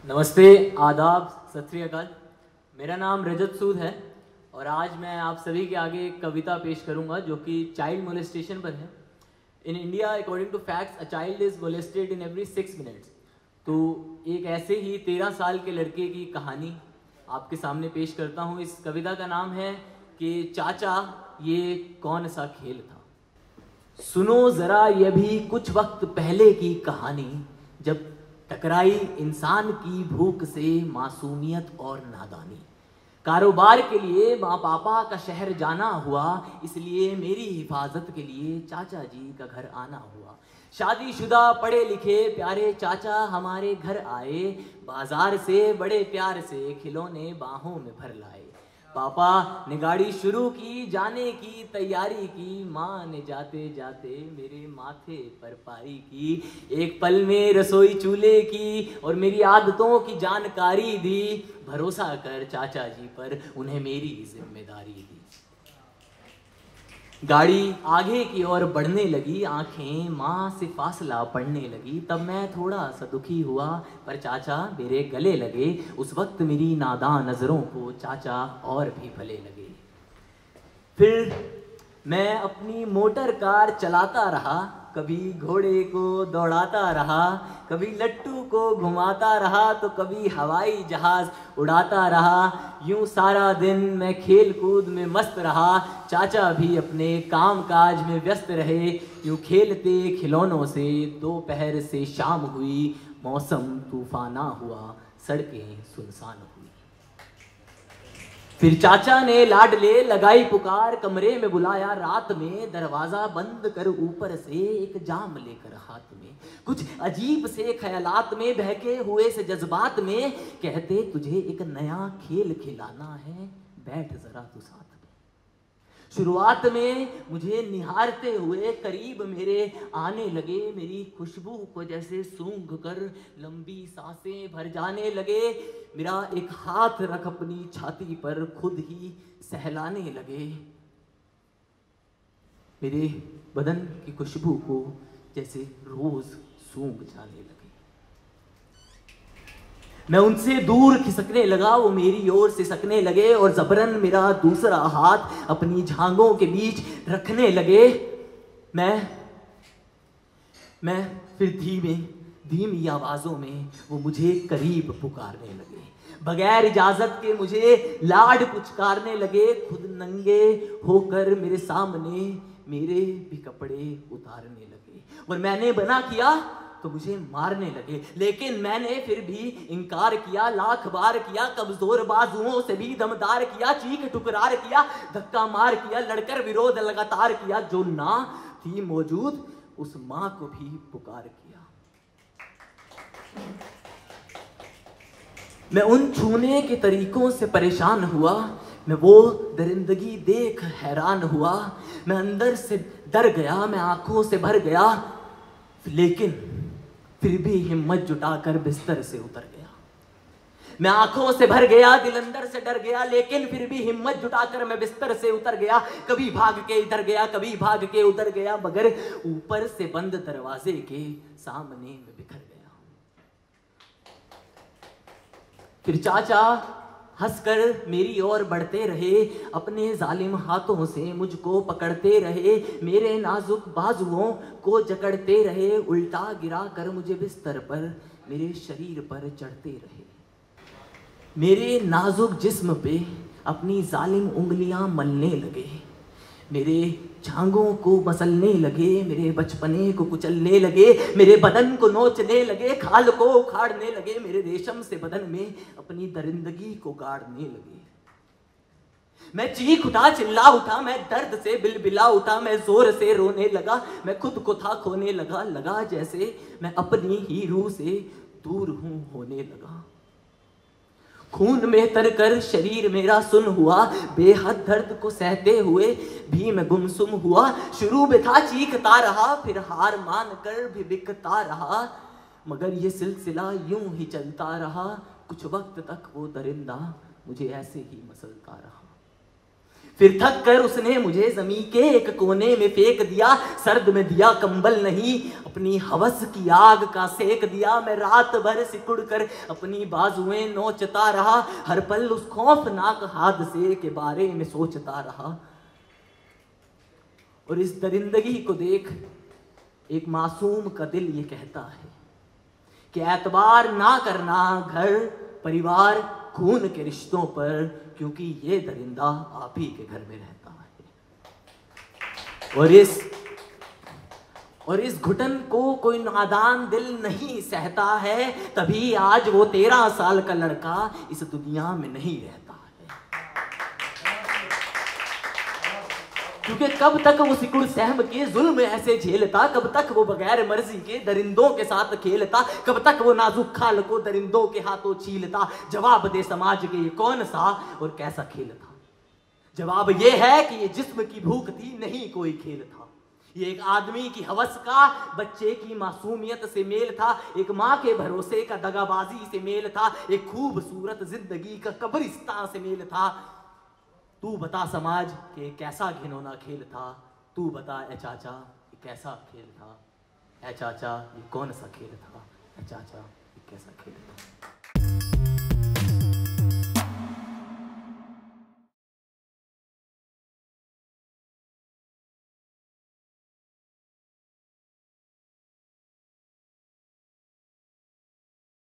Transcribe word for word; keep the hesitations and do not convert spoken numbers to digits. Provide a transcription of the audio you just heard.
नमस्ते, आदाब, सत श्री अकाल। मेरा नाम रजत सूद है और आज मैं आप सभी के आगे एक कविता पेश करूंगा जो कि चाइल्ड मोलेस्टेशन पर है। In India according to facts a child is molested in every six minutes. तो एक ऐसे ही तेरह साल के लड़के की कहानी आपके सामने पेश करता हूँ। इस कविता का नाम है कि चाचा ये कौन सा खेल था। सुनो ज़रा ये भी कुछ वक्त पहले की कहानी, जब टकराई इंसान की भूख से मासूमियत और नादानी। कारोबार के लिए माँ पापा का शहर जाना हुआ, इसलिए मेरी हिफाजत के लिए चाचा जी का घर आना हुआ। शादीशुदा पढ़े लिखे प्यारे चाचा हमारे घर आए, बाजार से बड़े प्यार से खिलौने बाहों में भर लाए। पापा ने गाड़ी शुरू की, जाने की तैयारी की, माँ ने जाते जाते मेरे माथे पर पारी की। एक पल में रसोई चूल्हे की और मेरी आदतों की जानकारी दी। भरोसा कर चाचा जी पर, उन्हें मेरी जिम्मेदारी दी। गाड़ी आगे की ओर बढ़ने लगी, आंखें माँ से फासला पड़ने लगी। तब मैं थोड़ा सा दुखी हुआ, पर चाचा मेरे गले लगे। उस वक्त मेरी नादान नज़रों को चाचा और भी भले लगे। फिर मैं अपनी मोटर कार चलाता रहा, कभी घोड़े को दौड़ाता रहा, कभी लट्टू को घुमाता रहा, तो कभी हवाई जहाज उड़ाता रहा। यूं सारा दिन मैं खेल कूद में मस्त रहा, चाचा भी अपने काम काज में व्यस्त रहे। यूं खेलते खिलौनों से दोपहर से शाम हुई, मौसम तूफाना हुआ, सड़कें सुनसान हुई। फिर चाचा ने लाडले लगाई पुकार, कमरे में बुलाया रात में, दरवाजा बंद कर ऊपर से एक जाम लेकर हाथ में। कुछ अजीब से ख्यालात में बहके हुए से जज्बात में, कहते तुझे एक नया खेल खिलाना है, बैठ जरा तू साथ में। शुरुआत में मुझे निहारते हुए करीब मेरे आने लगे, मेरी खुशबू को जैसे सूंघ कर लंबी सांसें भर जाने लगे। मेरा एक हाथ रख अपनी छाती पर खुद ही सहलाने लगे, मेरे बदन की खुशबू को जैसे रोज सूंघ जाने लगे। मैं उनसे दूर खिसकने लगा, वो मेरी ओर सिसकने लगे और जबरन मेरा दूसरा हाथ अपनी झांगों के बीच रखने लगे। मैं मैं फिर धीमे धीमी आवाजों में वो मुझे करीब पुकारने लगे। बगैर इजाजत के मुझे लाड पुचकारने लगे। खुद नंगे होकर मेरे सामने मेरे भी कपड़े उतारने लगे और मैंने बना किया तो मुझे मारने लगे, लेकिन मैंने फिर भी इनकार किया। लाख बार किया, कमजोर बाजुओं से भी दमदार किया, चीख टुकरार किया, धक्का मार किया, लड़कर विरोध लगातार किया। जो ना थी मौजूद उस मां को भी पुकार किया। मैं उन छूने के तरीकों से परेशान हुआ, मैं वो दरिंदगी देख हैरान हुआ। मैं अंदर से डर गया, मैं आंखों से भर गया, लेकिन फिर भी हिम्मत जुटाकर बिस्तर से उतर गया। मैं आंखों से भर गया, दिल अंदर से डर गया, लेकिन फिर भी हिम्मत जुटाकर मैं बिस्तर से उतर गया। कभी भाग के इधर गया, कभी भाग के उधर गया, मगर ऊपर से बंद दरवाजे के सामने में बिखर गया। फिर चाचा हंसकर मेरी ओर बढ़ते रहे, अपने जालिम हाथों से मुझको पकड़ते रहे, मेरे नाजुक बाजुओं को जकड़ते रहे, उल्टा गिरा कर मुझे बिस्तर पर मेरे शरीर पर चढ़ते रहे। मेरे नाजुक जिस्म पे अपनी जालिम उंगलियां मलने लगे, मेरे झांगों को मसलने लगे, मेरे बचपने को कुचलने लगे, मेरे बदन को नोचने लगे, खाल को उखाड़ने लगे, मेरे रेशम से बदन में अपनी दरिंदगी को गाड़ने लगे। मैं चीख उठा, चिल्ला उठा, मैं दर्द से बिलबिला उठा, मैं जोर से रोने लगा, मैं खुद को था खोने लगा। लगा जैसे मैं अपनी ही रूह से दूर हूं होने लगा। खून में तरकर शरीर मेरा सुन हुआ, बेहद दर्द को सहते हुए भी मैं गुमसुम हुआ। शुरू में था चीखता रहा, फिर हार मान कर भी बिकता रहा, मगर ये सिलसिला यूं ही चलता रहा। कुछ वक्त तक वो दरिंदा मुझे ऐसे ही मसलता रहा। फिर थक कर उसने मुझे जमीन के एक कोने में फेंक दिया, सर्द में दिया कंबल नहीं, अपनी हवस की आग का सेक दिया। मैं रात भर सिकुड़ कर अपनी बाजुएं नोचता रहा, हर पल उस खौफनाक हादसे के बारे में सोचता रहा। और इस दरिंदगी को देख एक मासूम का दिल ये कहता है कि एतबार ना करना घर परिवार खून के रिश्तों पर, क्योंकि ये दरिंदा आप ही के घर में रहता है। और इस और इस घुटन को कोई नादान दिल नहीं सहता है, तभी आज वो तेरह साल का लड़का इस दुनिया में नहीं रहता है। क्योंकि कब तक वो सिकुड़ सहम के जुल्म ऐसे झेलता, कब तक वो बगैर मर्जी के दरिंदों के साथ खेलता, कब तक वो नाजुक खाल को दरिंदों के हाथों छीलता। जवाब दे समाज के ये कौन सा और कैसा खेल था? जवाब ये है कि ये जिस्म की भूख थी, नहीं कोई खेल था। ये एक आदमी की हवस का बच्चे की मासूमियत से मेल था, एक माँ के भरोसे का दगाबाजी से मेल था, एक खूबसूरत जिंदगी का कब्रिस्तान से मेल था। तू बता समाज के कैसा घिनौना खेल था, तू बता ए चाचा ये कैसा खेल था, ए चाचा ये कौन सा खेल था, ए चाचा ये कैसा खेल था।